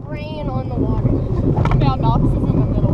rain on the water. Mount Knox is in the middle.